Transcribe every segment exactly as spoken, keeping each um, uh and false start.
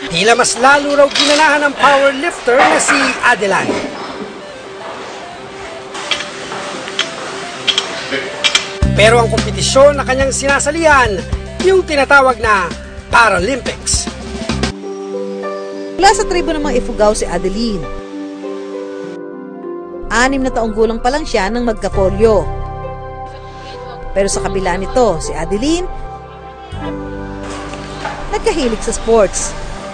tila mas lalo raw ginanahan ng powerlifter na si Adeline. Pero ang kompetisyon na kanyang sinasalihan, yung tinatawag na Paralympics. Mula sa tribo ng mga Ifugao si Adeline. Anim na taong gulang pa lang siya nang magkapolyo. Pero sa kabila nito, si Adeline nagkahilig sa sports.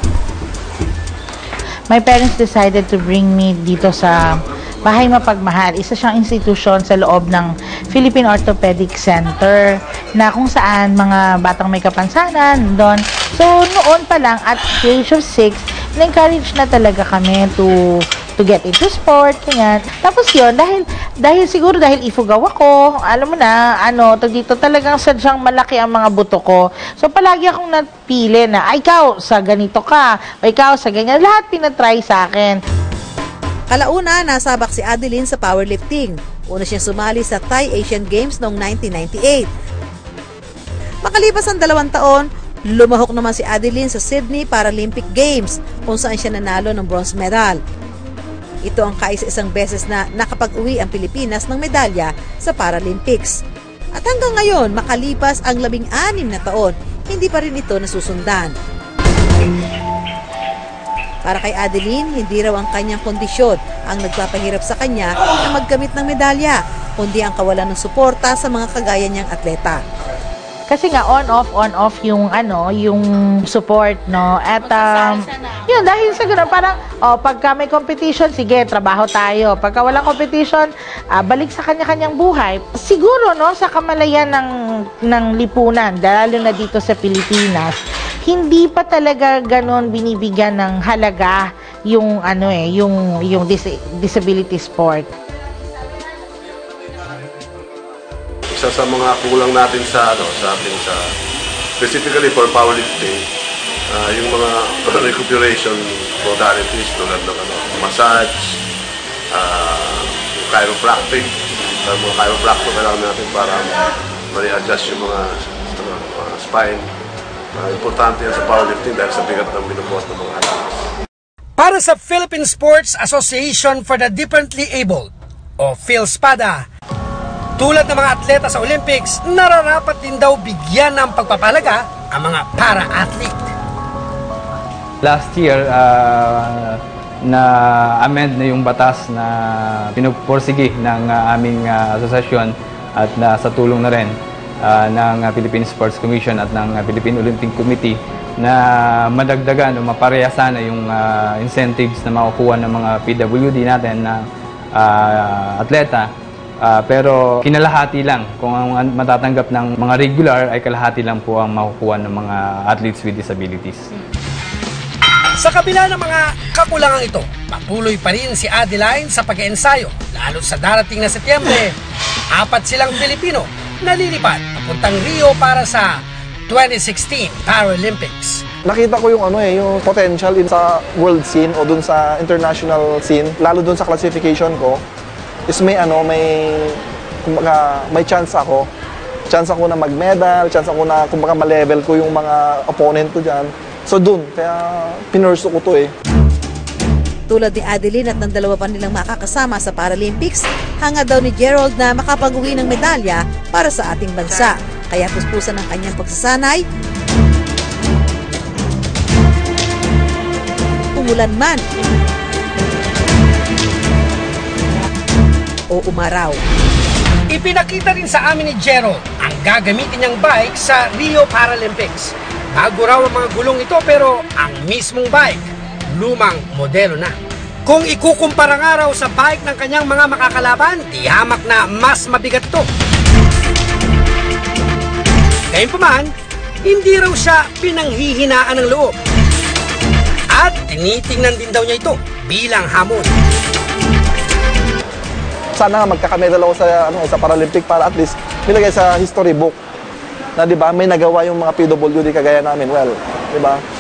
My parents decided to bring me dito sa Bahay Mapagmahal. Isa siyang institusyon sa loob ng Philippine Orthopedic Center na kung saan mga batang may kapansanan doon. So, noon pa lang at the age of six, na-encourage na talaga kami to to get into sport, ganyan. Tapos yun, dahil, dahil siguro dahil Ifugao ako, alam mo na, ano, to dito talagang sadyang malaki ang mga buto ko. So, palagi akong napili na, ay, ikaw, sa ganito ka, o ikaw, sa ganyan. Lahat pinatry sa akin. Kalauna, nasabak si Adeline sa powerlifting. Una siyang sumali sa Thai Asian Games noong nineteen ninety-eight. Makalipas ang dalawang taon, lumahok naman si Adeline sa Sydney Paralympic Games, kung saan siya nanalo ng bronze medal. Ito ang kaisa-isang beses na nakapag-uwi ang Pilipinas ng medalya sa Paralympics. At hanggang ngayon, makalipas ang labing-anim na taon, hindi pa rin ito nasusundan. Para kay Adeline, hindi raw ang kanyang kondisyon ang nagpapahirap sa kanya na magkamit ng medalya, kundi ang kawalan ng suporta sa mga kagaya niyang atleta. Kasi nga on-off, on-off yung ano, yung support, no? At um, yun, dahil sa ganun, parang, oh, pagka may competition, sige, trabaho tayo. Pagka walang competition, uh, balik sa kanya-kanyang buhay. Siguro, no, sa kamalayan ng, ng lipunan, lalo na dito sa Pilipinas, hindi pa talaga ganun binibigyan ng halaga yung, ano eh, yung, yung dis disability sport. Isa sa mga kulang natin sa ano sa atin sa specifically for powerlifting, uh, yung mga recuperation modalities tulad ng ano, massage, uh, chiropractic, uh, mga chiropractor kailangan natin para ma-readjust yung mga ano, uh, spine. Uh, importante yan sa powerlifting dahil sa bigat ng binubuhat ng mga athletes. Para sa Philippine Sports Association for the Differently Abled o PhilSPADA, tulad ng mga atleta sa Olympics, nararapat din daw bigyan ng pagpapalaga ang mga para-athlete. Last year, uh, na-amend na yung batas na pinuporsige ng uh, aming uh, asosasyon at na sa tulong na rin uh, ng uh, Philippine Sports Commission at ng uh, Philippine Olympic Committee na madagdagan o maparehasan na yung uh, incentives na makukuha ng mga P W D natin na uh, atleta. Uh, pero kinalahati lang. Kung ang matatanggap ng mga regular ay kalahati lang po ang makukuha ng mga athletes with disabilities. Sa kabila ng mga kakulangang ito, patuloy pa rin si Adeline sa pag-ensayo, lalo sa darating na Setyembre. Apat silang Pilipino na lilipad papuntang Rio para sa twenty sixteen Paralympics. Nakita ko yung ano eh, yung potential in sa world scene o dun sa international scene, lalo dun sa classification ko. Is may ano, may kumbaga, may chance ako. Chance ako na mag-medal, chance ako na kumbaga ma-level ko yung mga opponent ko diyan. So dun, kaya pinursu ko to eh. Tulad ni Adeline at ng dalawa pa nilang makakasama sa Paralympics, hanga daw ni Gerald na makapag-uwi ng medalya para sa ating bansa. Kaya puspusan ng kanyang pagsasanay, umulan man o umaraw. Ipinakita rin sa amin ni Gerald ang gagamitin niyang bike sa Rio Paralympics. Bago raw ang mga gulong ito pero ang mismong bike, lumang modelo na. Kung ikukumpara nga raw sa bike ng kanyang mga makakalaban, di hamak na mas mabigat ito. Gayunpaman, hindi raw siya pinanghihinaan ng loob. At tinitingnan din daw niya ito bilang hamon. Sana nga magkakamedal ako sa ano sa Paralympic para at least nilagay sa history book na 'di ba may nagawa yung mga P W D kagaya namin. Well, 'di ba?